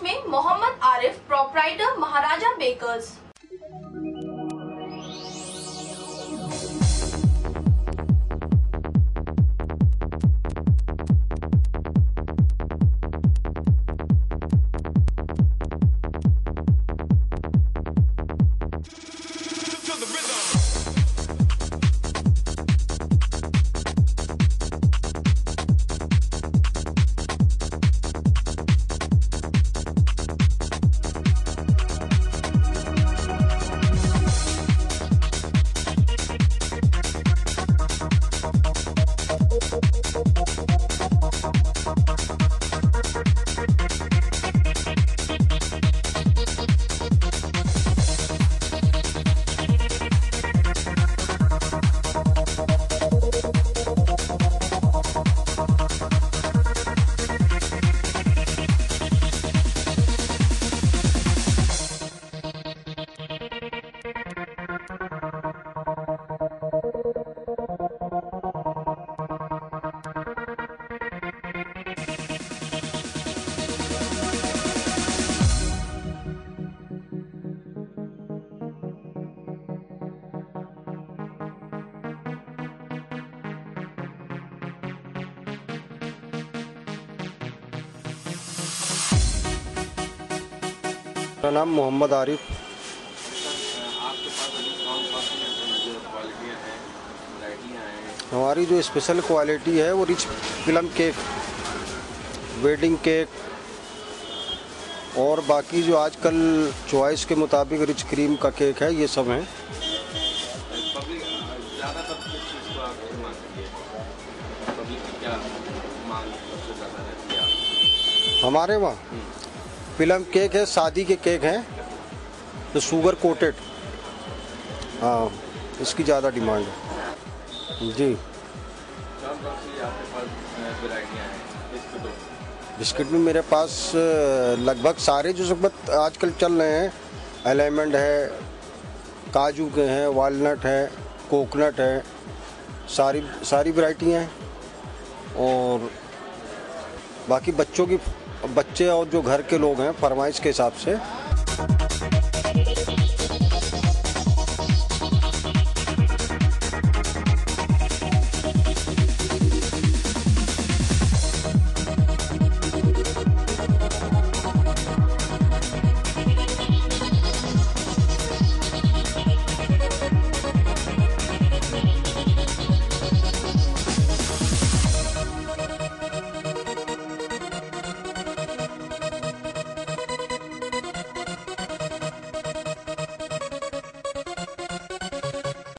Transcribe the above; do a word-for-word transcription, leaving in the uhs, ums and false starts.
में Mohammad Arif, proprietor Maharaja bakers. मेरा नाम मोहम्मद आरिफ। आपके पास अभी कौन कौन सी जो क्वालिटियाँ हैं, वैराइटियाँ हैं? हमारी जो स्पेशल क्वालिटी है वो rich plum cake, wedding cake और बाकी जो आजकल चॉइस के मुताबिक रिच क्रीम का केक है, ये सब हैं। पब्लिक ज़्यादातर किस चीज़ को आप मांगती है? पब्लिक की क्या मांग सबसे ज़्यादा रहती है? हमारे वहाँ प्लम केक है, शादी के केक हैं तो शुगर कोटेड, हाँ इसकी ज़्यादा डिमांड है जी। कौन कौन सी आपके पास वैराइटियाँ हैं बिस्कुटों? बिस्किट में मेरे पास लगभग सारे जो सब आजकल चल रहे हैं, एलिमेंट है, काजू के हैं, वालनट है, कोकोनट है, सारी सारी वैरायटियाँ हैं। और बाकी बच्चों की बच्चे और जो घर के लोग हैं फरमाइश के हिसाब से।